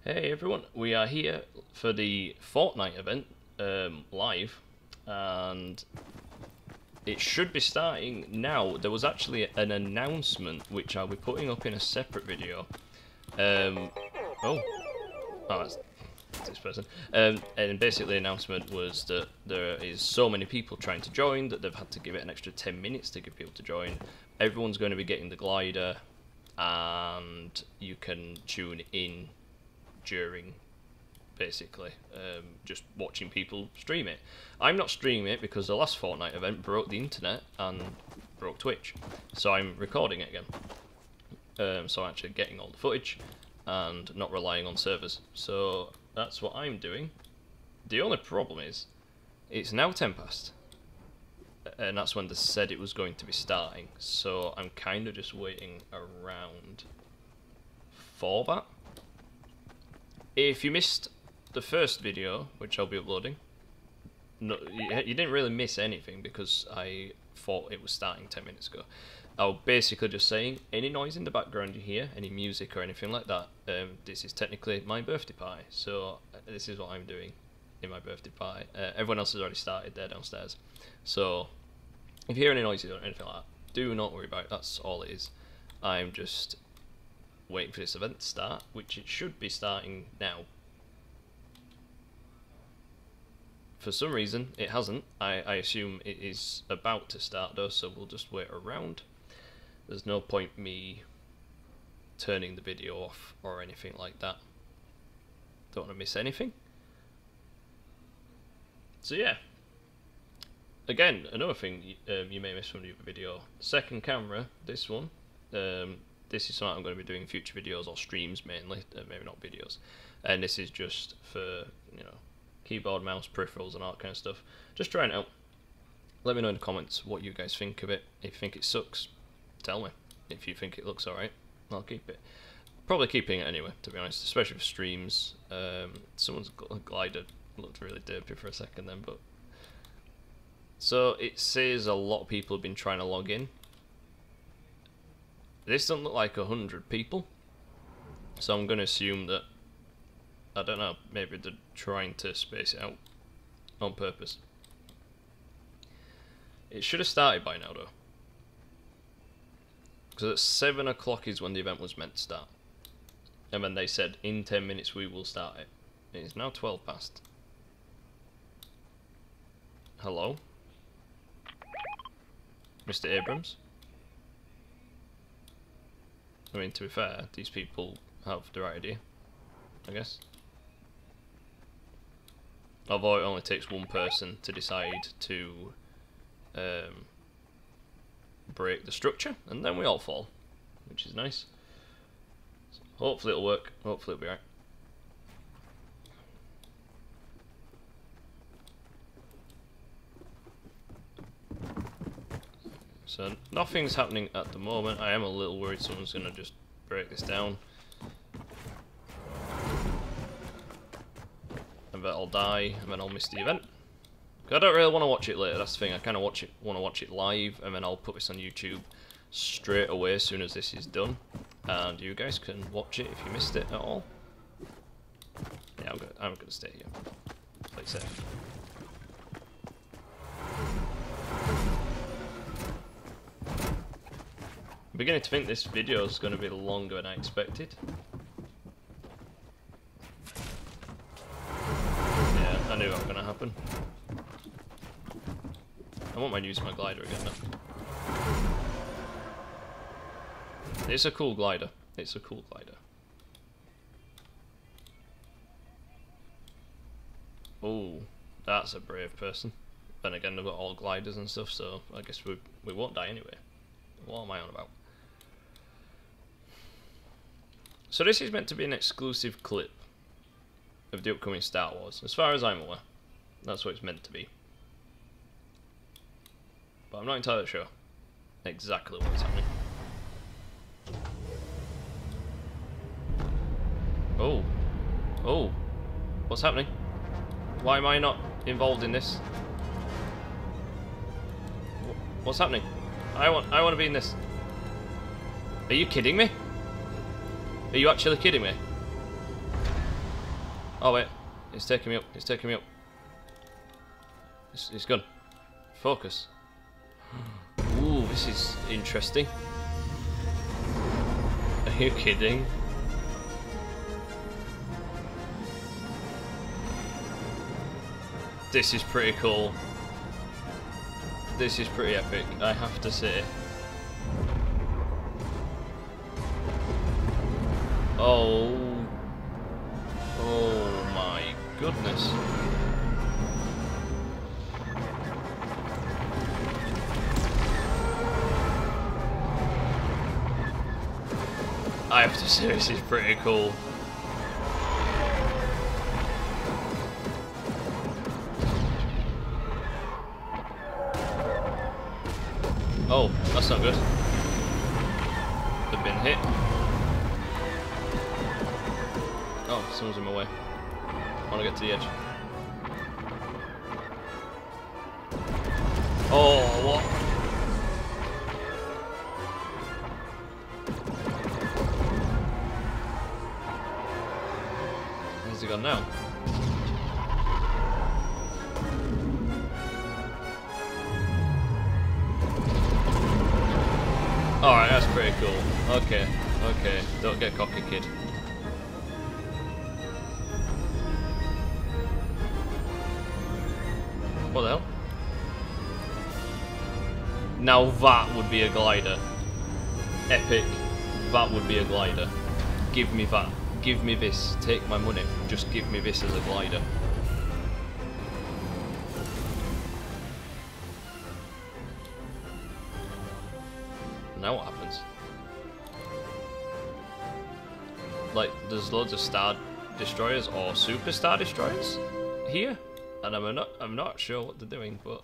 Hey everyone, we are here for the Fortnite event live, and it should be starting now. There was actually an announcement which I'll be putting up in a separate video. That's this person. And basically the announcement was that there is so many people trying to join that they've had to give it an extra 10 minutes to get people to join. Everyone's going to be getting the glider, and you can tune in during basically just watching people stream it. I'm not streaming it because the last Fortnite event broke the internet and broke Twitch, so I'm recording it again. So I'm actually getting all the footage and not relying on servers. So that's what I'm doing. The only problem is it's now 10 past, and that's when they said it was going to be starting, so I'm kind of just waiting around for that. If you missed the first video, which I'll be uploading, no, you didn't really miss anything because I thought it was starting 10 minutes ago. I was basically just saying, any noise in the background you hear, any music or anything like that, this is technically my birthday party, so this is what I'm doing in my birthday party. Everyone else has already started there downstairs, so if you hear any noises or anything like that, do not worry about it, that's all it is. I'm just waiting for this event to start, which it should be starting now. For some reason it hasn't. I assume it is about to start though, so we'll just wait around. There's no point me turning the video off or anything like that. Don't want to miss anything. So yeah, again, another thing you may miss from the other video, second camera, this one, this is something I'm going to be doing in future videos or streams mainly, maybe not videos. And this is just for, you know, keyboard, mouse, peripherals and all that kind of stuff. Just trying it out. Let me know in the comments what you guys think of it. If you think it sucks, tell me. If you think it looks alright, I'll keep it. Probably keeping it anyway, to be honest, especially for streams. Someone's glider looked really derpy for a second then, but... So it says a lot of people have been trying to log in. This doesn't look like 100 people, so I'm going to assume that, I don't know, maybe they're trying to space it out on purpose. It should have started by now though, because at 7 o'clock is when the event was meant to start, and then they said in 10 minutes we will start it. It is now 12 past. Hello? Mr. Abrams? I mean, to be fair, these people have the right idea, I guess. Although it only takes one person to decide to break the structure, and then we all fall, which is nice. So hopefully it'll work, hopefully it'll be right. So nothing's happening at the moment. I am a little worried someone's going to just break this down. And then I'll die, and then I'll miss the event. I don't really want to watch it later, that's the thing. I kind of want to watch it live, and then I'll put this on YouTube straight away as soon as this is done. And you guys can watch it if you missed it at all. Yeah, I'm gonna stay here. Play safe. I'm beginning to think this video is going to be longer than I expected. Yeah, I knew that was going to happen. I won't mind using my glider again now. It's a cool glider. It's a cool glider. Oh, that's a brave person. Then again, they've got all gliders and stuff, so I guess we won't die anyway. What am I on about? So this is meant to be an exclusive clip of the upcoming Star Wars, as far as I'm aware. That's what it's meant to be. But I'm not entirely sure exactly what's happening. Oh. Oh. What's happening? Why am I not involved in this? What's happening? I want to be in this. Are you kidding me? Are you actually kidding me? Oh wait, it's taking me up. It's taking me up. It's gone. Focus. Ooh, this is interesting. Are you kidding? This is pretty cool. This is pretty epic, I have to say. Oh. Oh my goodness. I have to say, this is pretty cool. Oh, that's not good. They've been hit. Oh, someone's in my way. I want to get to the edge. Oh, what? Where's he gone now? Alright, that's pretty cool. Okay, okay. Don't get cocky, kid. What the hell? Now that would be a glider. Epic. That would be a glider. Give me that. Give me this. Take my money. Just give me this as a glider. Now what happens? Like, there's loads of Star Destroyers or Super Star Destroyers here, and I'm not sure what they're doing, but...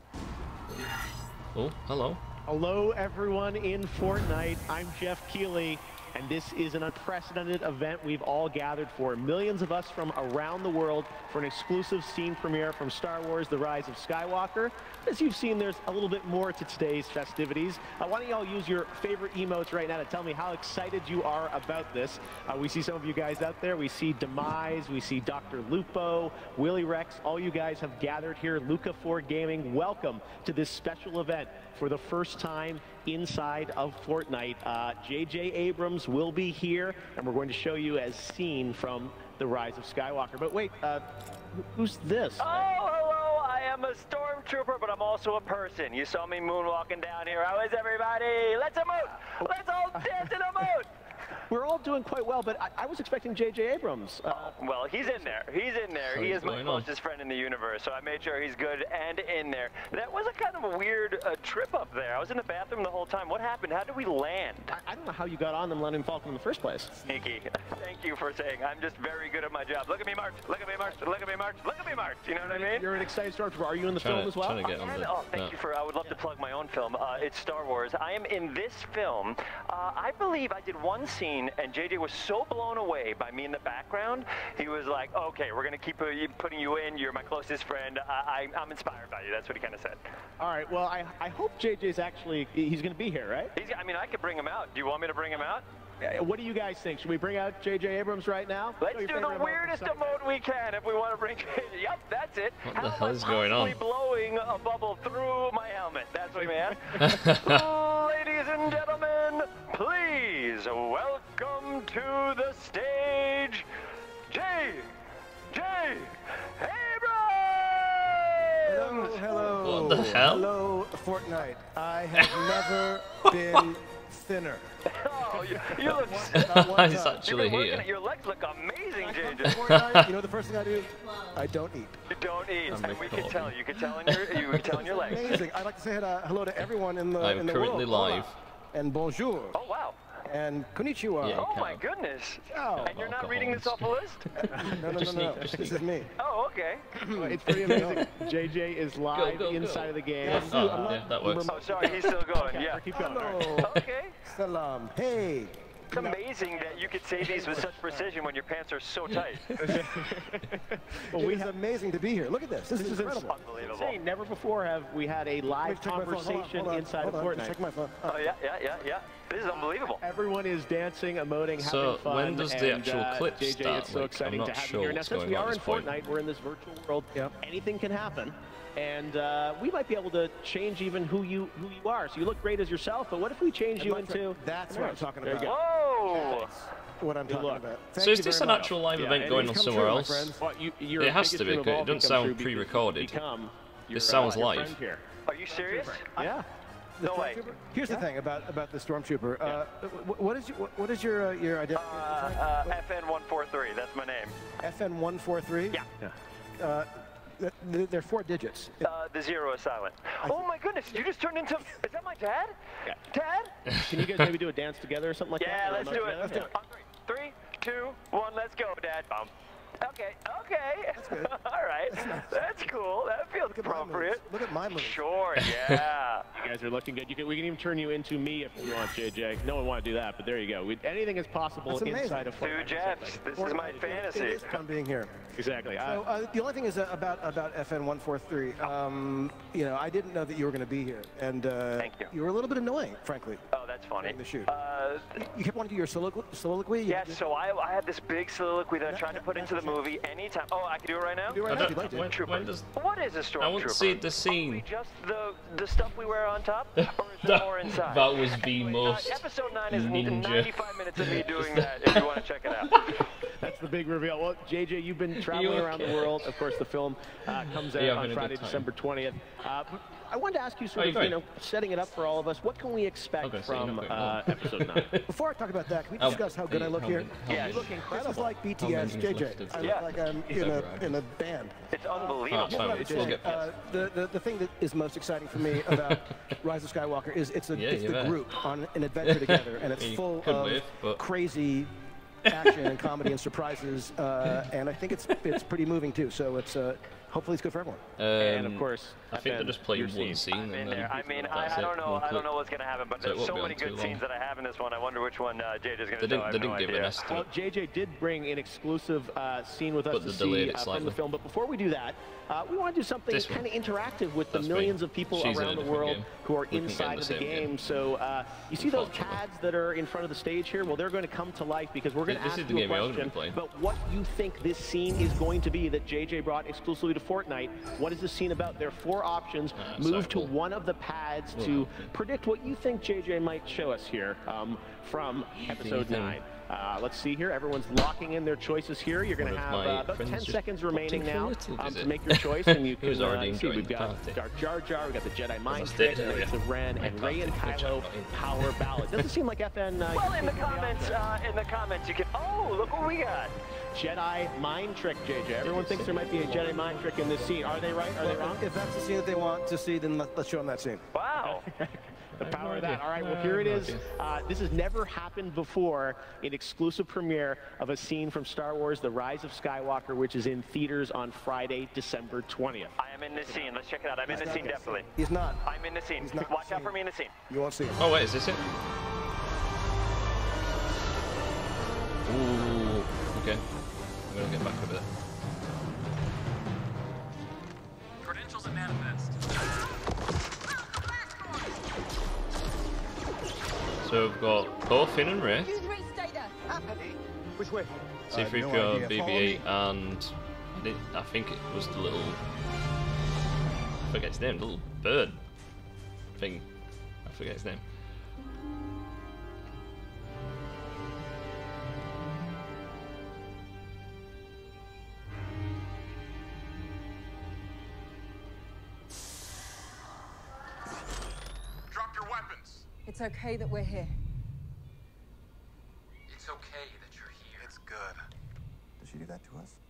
Oh, hello. Hello everyone in Fortnite, I'm Jeff Keighley, and this is an unprecedented event we've all gathered for. Millions of us from around the world for an exclusive scene premiere from Star Wars: The Rise of Skywalker. As you've seen, there's a little bit more to today's festivities. Why don't y'all use your favorite emotes right now to tell me how excited you are about this. We see some of you guys out there. We see Demise, we see Dr. Lupo, Willy Rex. All you guys have gathered here. Luca 4 Gaming, welcome to this special event for the first time inside of Fortnite. J.J. Abrams will be here, and we're going to show you as seen from The Rise of Skywalker. But wait, who's this? Oh, hello, I am a stormtrooper, but I'm also a person. You saw me moonwalking down here. How is everybody? Let's emote! Let's all dance and emote! We're all doing quite well, but I was expecting J.J. Abrams. Well, he's in there. He's in there. He is my closest friend in the universe, so I made sure he's good and in there. That was a kind of a weird trip up there. I was in the bathroom the whole time. What happened? How did we land? I don't know how you got on the Millennium Falcon in the first place. Sneaky. Thank you for saying. I'm just very good at my job. Look at me march. Look at me march. Look at me march. Look at me march. You know what I mean? You're an excited stormtrooper. Are you in the film as well? Thank you for. I would love to plug my own film. It's Star Wars. I am in this film. I believe I did one scene, and JJ was so blown away by me in the background. He was like, "Okay, we're gonna keep putting you in. You're my closest friend. I'm inspired by you." That's what he kind of said. All right. Well, I hope JJ's actually he's gonna be here, right? I mean, I could bring him out. Do you want me to bring him out? What do you guys think? Should we bring out J.J. Abrams right now? Let's do the weirdest emote we can if we want to bring JJ. Yep, that's it. What the hell is going on? Blowing a bubble through my helmet. That's what we meant. Ladies and gentlemen, please welcome to the stage, J.J. Abrams! Hello. What the hell? Hello, Fortnite. I have never been thinner. Oh, you look. He's actually here. Your legs look amazing, JJ. Fortnite, you know the first thing I do? I don't eat. You don't eat, and we can tell. You can tell in your legs. Amazing. I'd like to say hello to everyone in the world. I'm currently live. Hola. And bonjour. Oh wow. And konnichiwa. Yeah. Oh my goodness. Ciao. And you're not reading this off a list? No. This is me. Oh, okay. It's pretty amazing. JJ is live Go. inside of the game. Yeah, that works. Oh, sorry, he's still going. Okay, Yeah. keep going. Hello. Okay. Salam. Hey. It's amazing that you could say these with such precision when your pants are so tight. Well, it's amazing to be here. Look at this. This is incredible. Unbelievable. Insane. Never before have we had a live Check my phone. Hold on, conversation hold on, inside hold of on. Fortnite. Check my phone. Oh, yeah. This is unbelievable. Everyone is dancing, emoting, So, having fun. when does the and, actual clip JJ, start? it's so Like, exciting I'm to not have sure you here. Now, what's since going we on are at in this point. Fortnite, we're in this virtual world. Yep. Anything can happen. And we might be able to change even who you are. So you look great as yourself, but what if we change you into... That's what I'm talking There you about. go. Whoa! What I'm talking look. about. So is this an actual live Yeah, event and going it's on come somewhere true, my else? friends. Well, your It has biggest to be, dream of 'cause it all doesn't becomes sound true because you pre-recorded. become your, sounds your live. friend here. Are you serious? Yeah. The No way. Stormtrooper? Here's the thing about the Stormtrooper. What is your identity? FN143, that's my name. FN143? Yeah. They're 4 digits. The 0 is silent. Oh my goodness, you just turned into... Is that my dad? Yeah. Dad? Can you guys maybe do a dance together or something like Yeah, that? let's do it. On 3, 2, 1, let's go, Dad. Bum. Okay. That's good. All right. That's cool. That feels Look at my moves. appropriate. Look at my moves. Sure, yeah. You guys are looking good. We can even turn you into me if you want, JJ. No one want to do that, but there you go. Anything is possible That's amazing. inside of Fortnite. 2 Jeffs. This is my It fantasy. is fun being here. Exactly. So, the only thing is about FN143. You know, I didn't know that you were going to be here, and Thank you. you were a little bit annoying, frankly. Oh, that's funny. During the shoot. Uh, You kept wanting to do your soliloquy. You yes, did- so I had this big soliloquy that I tried to put into the movie anytime. Oh, I can do it right now? Do it right I now if you'd like don't, to. when does... What is a stormtrooper? I want to see the Are scene. we just the stuff we wear on top, or is there more inside? That was the Anyway, most episode 9 is ninja. 95 minutes of me doing that. If you want to check it out. That's the big reveal. Well, JJ, you've been traveling around the world. Of course, the film comes out Yeah, on having a Friday, good time. December 20th. I wanted to ask you, sort Oh, of, you're you right. know, setting it up for all of us. What can we expect Okay, so you're from not going episode 9? Before I talk about that, can we Oh, discuss how good I look how here? many- how Yeah, many- you look This is like BTS, many is JJ. left of I the- look like I'm in a band. It's Oh, unbelievable. it's fine. What I would We'll say, get past the thing that is most exciting for me about Rise of Skywalker is it's Yeah, the bet. group on an adventure together, and it's You full could of wave, but- crazy action and comedy and surprises, and I think it's pretty moving too. So it's hopefully it's good for everyone. And of course, I think they're just playing your one scene. scene. I'm in and there. then I mean, that's I it, don't know. one I don't clip. know what's going to happen, but So it there's won't so be many on too good long. scenes that I have in this one. I wonder which one JJ's going They to show. I have didn't no give an idea. estimate. Well, JJ did bring an exclusive scene with us But to they see delayed it from slightly. the film. But before we do that, we want to do something This one. kind of interactive with the That's me. millions of people She's in a around the different world game. who are We can get in inside the of the same game. game. So you see those Unfortunately. pads that are in front of the stage here? Well, they're going to come to life because we're going to This ask is the you a game I already question played. about what you think this scene is going to be that JJ brought exclusively to Fortnite. What is this scene about? There are 4 options. Move sorry, to we'll- one of the pads we'll to help you. predict what you think JJ might show us here from episode Anything. 9. Let's see here. Everyone's locking in their choices here. You're going One to of have my about friends 10 just seconds popped remaining in for a now little to visit. make your choice, and you He was can already see enjoying we've the got party. Darth Jar Jar, we've got the Jedi Mind stayed Trick, and earlier. Knights of Ren, and Rey and party, which Kylo I'm not in. Power Ballad. Doesn't seem like FN. Well, in the comments, you can. Oh, look what we got. Jedi Mind Trick, JJ. Everyone thinks there might be a Jedi Mind Trick in this scene. Are they right? Are they wrong? If that's the scene that they want to see, then let's show them that scene. Wow. The I have power no of that. idea. All right, well, here it I have is. no This has never happened before, an exclusive premiere of a scene from Star Wars, The Rise of Skywalker, which is in theaters on Friday, December 20th. I am in this scene. Let's check it out. I'm in the scene, definitely. He's not. I'm in the scene. He's not Watch out seen. for me in the scene. You won't see him. Oh wait, is this it? Ooh, okay. I'm gonna get back over there. Credentials and manifest. So we've got Poe, Finn, and Rey. Use race data. Which way? C3PO, no idea. Follow me. BB-8, and I think it was the little, I forget his name, the little bird thing. I forget his name. Drop your weapons. It's okay that we're here. It's okay that you're here. It's good. Did she do that to us?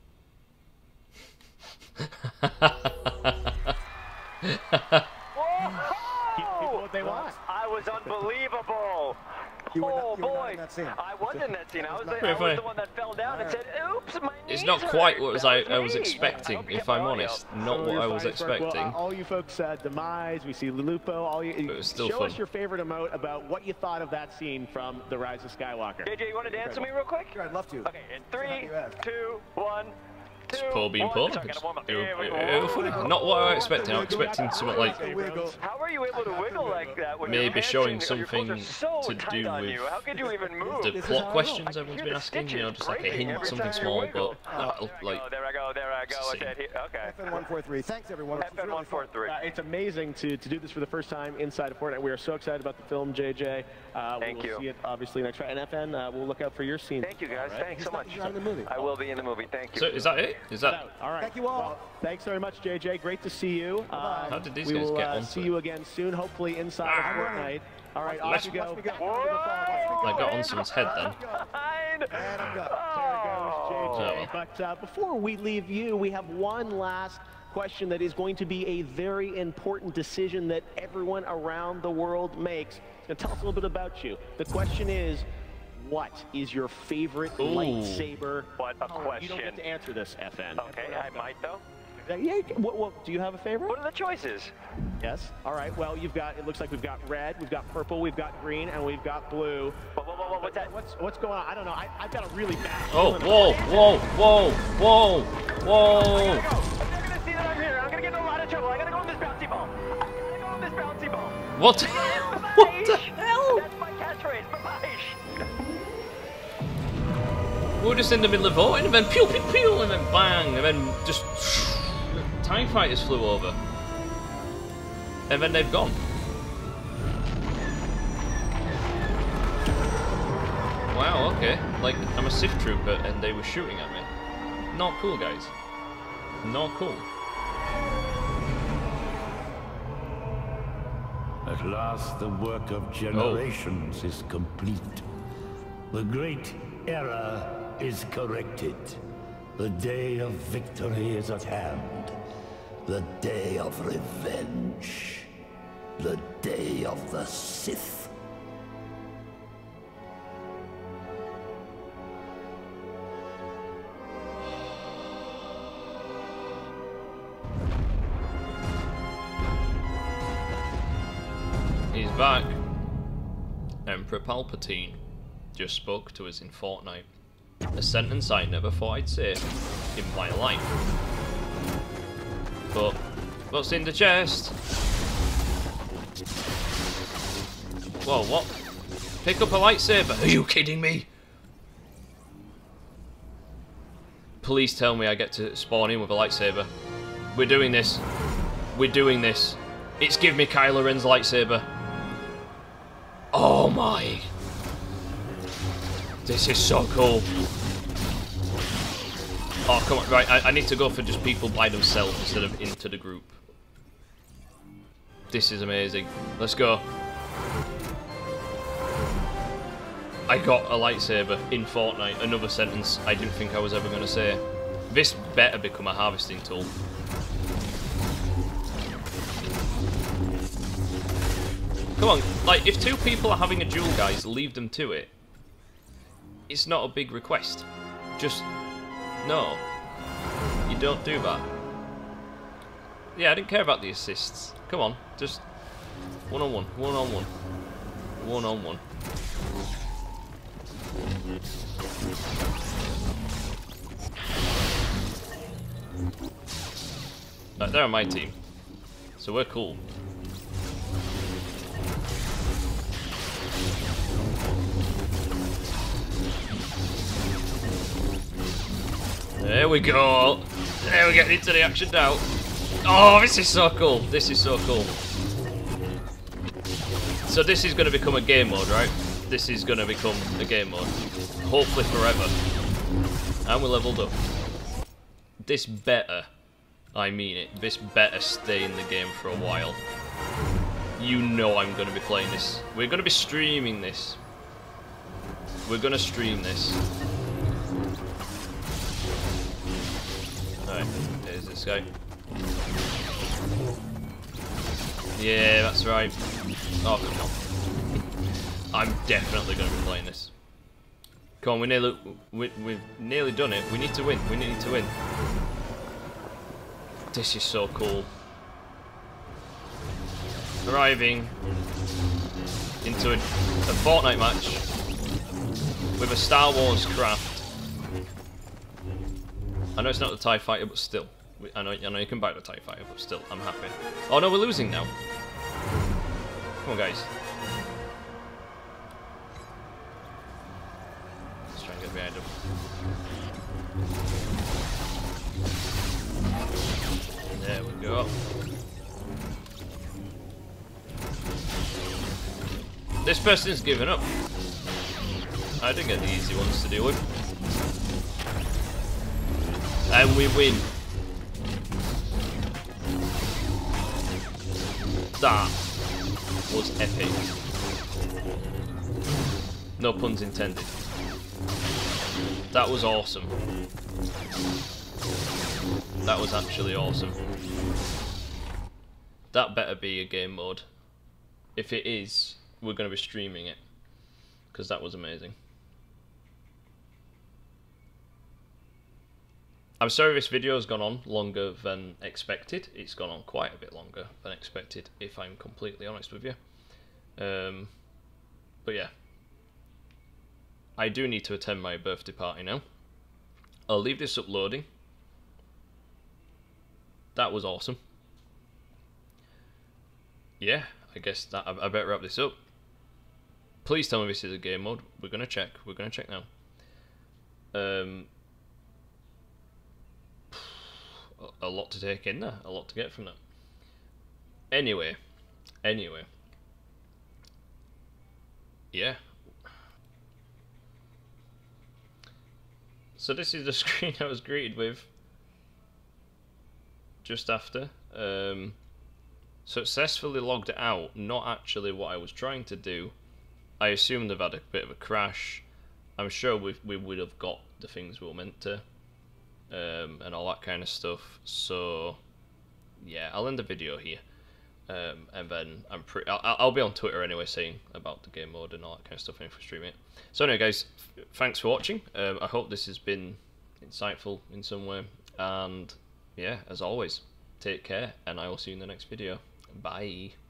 Give people what they want. I was unbelievable. You were Oh not in boy. that scene. I was in that scene. I was Pretty funny. the one that fell down and said, "Oops, my knees It's not hurt." quite what That I was me. expecting, I hope you if got I'm my audio. honest. Not what I was expecting. Well, all you folks, Demise, we see Lulupo, all you. But it was still show fun. us your favorite emote about what you thought of that scene from The Rise of Skywalker. JJ, you want to dance with me real quick? Sure, I'd love to. Okay, in 3, 2, 1. It's Paul being Paul. Sorry, gotta warm up. Not what I was expecting. I was expecting something like How are you able to wiggle like that when maybe your showing hamstrings or your something clothes are so to tight do on with you? How could you even move? the plot questions I everyone's hear been the asking. You know, stitches just like a breaking hint, every something time you small, wiggle. but like. Oh, there I go. See. Okay. FN143. Thanks, everyone. This was really fun. FN143. It's amazing to do this for the first time inside of Fortnite. We are so excited about the film, JJ. Thank we'll you. see it obviously next Friday. And FN, we'll look out for your scene. Thank you, guys. Thanks so much. You're on the movie. I will be in the movie. Thank you. So is that it? Is that? All right. Thank you all. Well, thanks very much, JJ. Great to see you. How did these we guys will get onto see it? you again soon, hopefully inside of Fortnite. All right, off you go. I got on someone's head then. Behind. And I'm done. There goes JJ. Oh. But before we leave you, we have one last question that is going to be a very important decision that everyone around the world makes. And tell us a little bit about you. The question is, what is your favorite Ooh. lightsaber? What a You don't question. get to answer this, FN. Okay, I might though. Yeah, do you have a favorite? What are the choices? Yes. All right. Well, it looks like we've got red, we've got purple, we've got green, and we've got blue. Whoa, what's that? What's going on? I don't know. I've got a really bad Oh, feeling. whoa. I'm not gonna see that I'm here. I'm gonna get in a lot of trouble. I gotta go on this bouncy ball. What? What the hell? That's my catchphrase. Bye-bye. We were just in the middle of voting, and then pew pew pew, and then bang, and then just TIE fighters flew over, and then they've gone. Wow, okay. Like, I'm a Sith trooper, and they were shooting at me. Not cool, guys. Not cool. At last, the work of generations is complete. The great error is corrected. The day of victory is at hand. The day of revenge. The day of the Sith. He's back. Emperor Palpatine just spoke to us in Fortnite. A sentence I never thought I'd say in my life. But what's in the chest? Whoa, what? Pick up a lightsaber? Are you kidding me? Please tell me I get to spawn in with a lightsaber. We're doing this. We're doing this. It's give me Kylo Ren's lightsaber. Oh my. This is so cool. Oh, come on. Right, I need to go for just people by themselves instead of into the group. This is amazing. Let's go. I got a lightsaber in Fortnite. Another sentence I didn't think I was ever going to say. This better become a harvesting tool. Come on, like, if two people are having a duel, guys, leave them to it. It's not a big request. Just, no. You don't do that. Yeah, I didn't care about the assists. Come on, just one-on-one, one-on-one, one-on-one. Right, they're on my team, so we're cool. There we go. There we get into the action now. Oh, this is so cool. This is so cool. So this is going to become a game mode, right? This is going to become a game mode. Hopefully forever. And we're leveled up. This better, I mean it, this better stay in the game for a while. You know I'm going to be playing this. We're going to be streaming this. We're going to stream this. Alright, there's this guy. Yeah, that's right. Oh, come on. I'm definitely going to be playing this. Come on, we've nearly done it. We need to win. We need to win. This is so cool. Arriving into a Fortnite match with a Star Wars craft. I know it's not the TIE Fighter, but still. I know you can back the TIE Fighter, but still, I'm happy. Oh no, we're losing now. Come on, guys. Let's try and get behind him. There we go. This person's given up. I didn't get the easy ones to deal with. And we win. That was epic. No puns intended. That was awesome. That was actually awesome. That better be a game mode. If it is, we're going to be streaming it. Because that was amazing. I'm sorry this video has gone on longer than expected. It's gone on quite a bit longer than expected, if I'm completely honest with you. But yeah. I do need to attend my birthday party now. I'll leave this uploading. That was awesome. Yeah, I guess that I better wrap this up. Please tell me this is a game mode. We're gonna check. We're gonna check now. A lot to take in there. A lot to get from that. Anyway. Yeah. So this is the screen I was greeted with just after. Successfully logged out. Not actually what I was trying to do. I assume they've had a bit of a crash. I'm sure we would have got the things we were meant to. And all that kind of stuff. So yeah, I'll end the video here. And then I'll be on Twitter anyway saying about the game mode and all that kind of stuff if we stream it. So anyway guys, thanks for watching. I hope this has been insightful in some way, and yeah, as always, take care and I will see you in the next video. Bye.